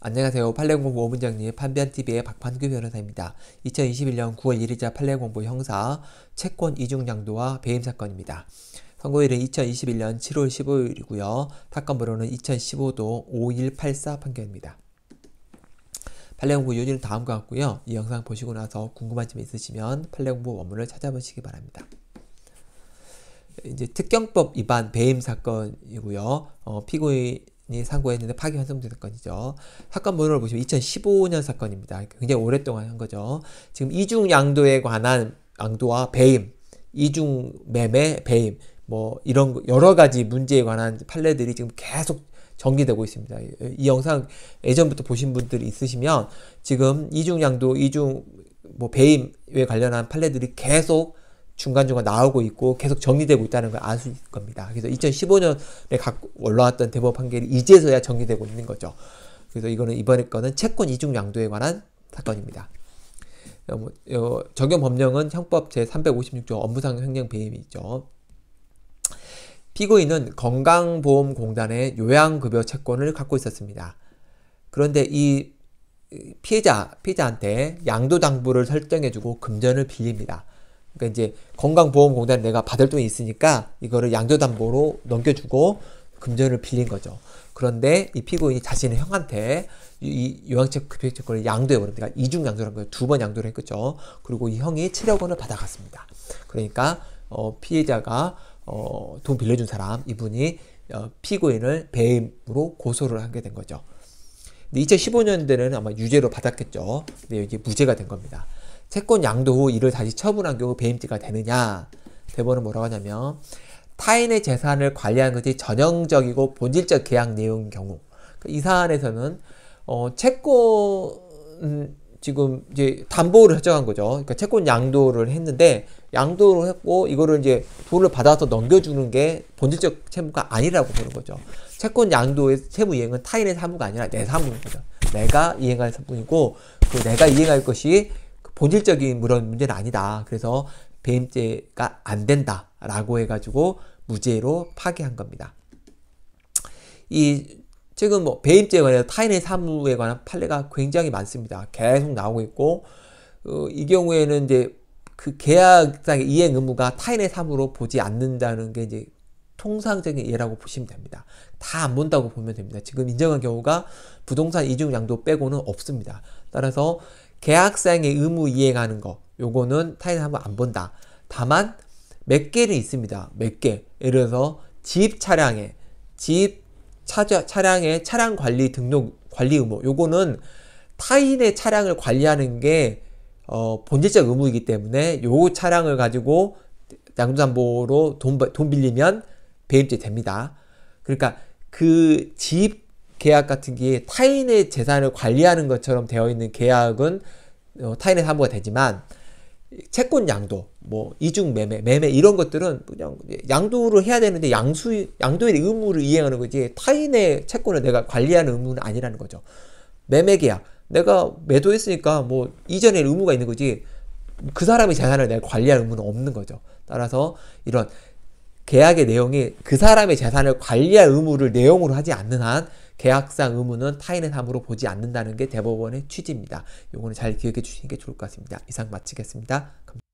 안녕하세요. 판례공부 5분정리 판변TV의 박판규 변호사입니다. 2021년 9월 1일자 판례공부 형사 채권 이중양도와 배임 사건입니다. 선고일은 2021년 7월 15일이고요. 사건 번호는 2015도 5184 판결입니다. 판례공부 요지는 다음과 같고요. 이 영상 보시고 나서 궁금한 점 있으시면 판례공부 원문을 찾아보시기 바랍니다. 이제 특경법 위반 배임 사건이고요. 피고인이 상고했는데 파기환송된 사건이죠. 사건 번호를 보시면 2015년 사건입니다. 굉장히 오랫동안 한 거죠. 지금 이중양도에 관한 양도와 배임, 이중매매, 배임, 뭐 이런 여러 가지 문제에 관한 판례들이 지금 계속 전개되고 있습니다. 이 영상 예전부터 보신 분들이 있으시면 지금 이중양도, 배임에 관련한 판례들이 계속 중간중간 나오고 있고 계속 정리되고 있다는 걸 알 수 있을 겁니다. 그래서 2015년에 올라왔던 대법 판결이 이제서야 정리되고 있는 거죠. 그래서 이번에 거는 채권 이중 양도에 관한 사건입니다. 적용 법령은 형법 제356조 업무상 횡령 배임이 있죠. 피고인은 건강보험공단의 요양급여 채권을 갖고 있었습니다. 그런데 이 피해자한테 양도당부를 설정해주고 금전을 빌립니다. 그러니까 이제 건강보험공단에 내가 받을 돈이 있으니까 이거를 양도담보로 넘겨주고 금전을 빌린 거죠. 그런데 이 피고인이 자신의 형한테 이 요양급여 채권을 양도해버립니다. 그러니까 이중양도라는 거예요. 2번 양도를 했겠죠. 그리고 이 형이 7억 원을 받아갔습니다. 그러니까 피해자가 돈 빌려준 사람, 이분이 피고인을 배임으로 고소를 하게 된 거죠. 근데 2015년대는 아마 유죄로 받았겠죠. 근데 이게 무죄가 된 겁니다. 채권 양도 후 이를 다시 처분한 경우 배임죄가 되느냐? 대법원은 뭐라고 하냐면 타인의 재산을 관리하는 것이 전형적이고 본질적 계약 내용인 경우, 이 사안에서는 채권 지금 이제 담보를 설정한 거죠. 그러니까 채권 양도를 했는데 양도를 했고 이거를 이제 돈을 받아서 넘겨주는 게 본질적 채무가 아니라고 보는 거죠. 채권 양도의 채무 이행은 타인의 사무가 아니라 내 사무인 거죠. 내가 이행할 사무이고 그 내가 이행할 것이 본질적인 그런 문제는 아니다. 그래서 배임죄가 안 된다라고 해가지고 무죄로 파기한 겁니다. 지금 배임죄에 관해서 타인의 사무에 관한 판례가 굉장히 많습니다. 계속 나오고 있고 이 경우에는 이제 그 계약상의 이행 의무가 타인의 사무로 보지 않는다는 게 이제 통상적인 예라고 보시면 됩니다. 다 안 본다고 보면 됩니다. 지금 인정한 경우가 부동산 이중 양도 빼고는 없습니다. 따라서 계약상의 의무 이행하는 거, 요거는 타인의 사무 안 본다. 다만 몇 개는 있습니다. 몇 개. 예를 들어서 차량의 차량 관리 등록 관리 의무, 요거는 타인의 차량을 관리하는 게 본질적 의무이기 때문에 요 차량을 가지고 양도담보로 돈 빌리면 배임죄 됩니다. 그러니까 그 집 계약 같은 게 타인의 재산을 관리하는 것처럼 되어 있는 계약은 타인의 사무가 되지만 채권 양도, 이중 매매 이런 것들은 그냥 양도를 해야 되는데 양도의 의무를 이행하는 거지 타인의 채권을 내가 관리하는 의무는 아니라는 거죠. 매매 계약, 내가 매도했으니까 이전에 의무가 있는 거지 그 사람의 재산을 내가 관리할 의무는 없는 거죠. 따라서 이런 계약의 내용이 그 사람의 재산을 관리할 의무를 내용으로 하지 않는 한 계약상 의무는 타인의 사무로 보지 않는다는 게 대법원의 취지입니다. 요거는 잘 기억해 주시는 게 좋을 것 같습니다. 이상 마치겠습니다. 감사합니다.